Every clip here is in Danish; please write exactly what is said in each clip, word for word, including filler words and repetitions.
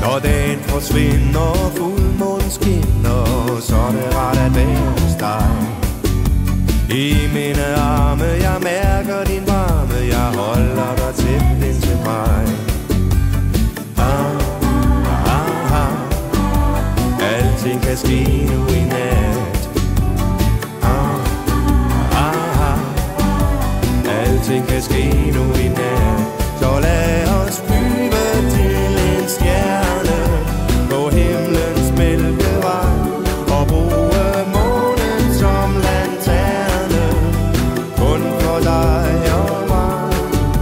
Når dagen forsvinder, fuldmånen skinner, så er det ret at være hos dig. I mine arme, jeg mærker din varme, jeg holder dig tæt ind til mig. Ah, ah, ah. Alting kan ske nu i nat. Ah, ah, ah. Alting kan ske nu i nat. Så lad os flyve til en stjerne på himlens mælkevej og bruge månen som lanterne, kun for dig og mig,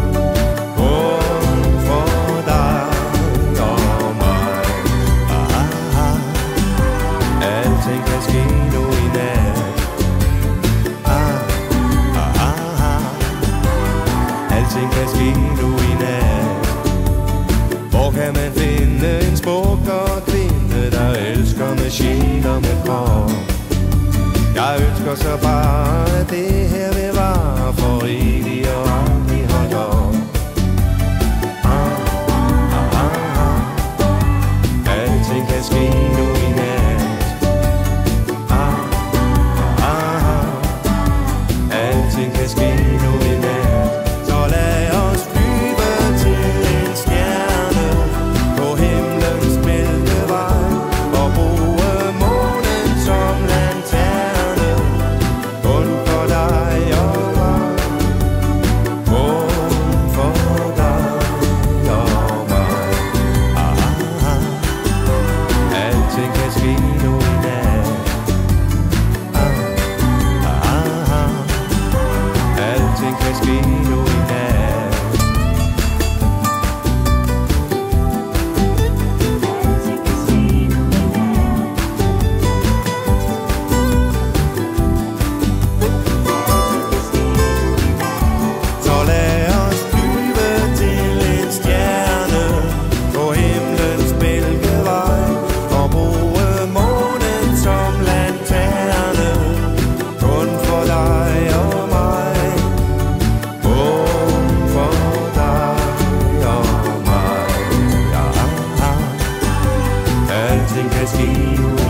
kun for dig og mig. Ah, ah. Alting kan ske nu i nat. Ah, ah, ah. Alting kan ske nu i nat. Hvor kan man finde en smukkere kvinde, der elsker med sjæl og med krop? Jeg ønsker så bare, at det her vil vare for evigt og aldrig holde op. Ah, ah, ah, ah. Alting kan ske nu i nat. Ah, ah, ah. Alting kan ske nu i nat. Så lad os flyve til en stjerne på himlens mælkevej og bruge månen som lanterne, kun for dig og mig, kun for dig og mig. Ah, ah. Alting kan ske nu i nat. Ah, ah, ah. Alting kan ske nu i nat. Så lad os flyve til en stjerne på himlens mælkevej og bruge månen som lanterne, kun for dig og mig, kun for dig og mig. Ja, ah, ah. Alting kan ske nu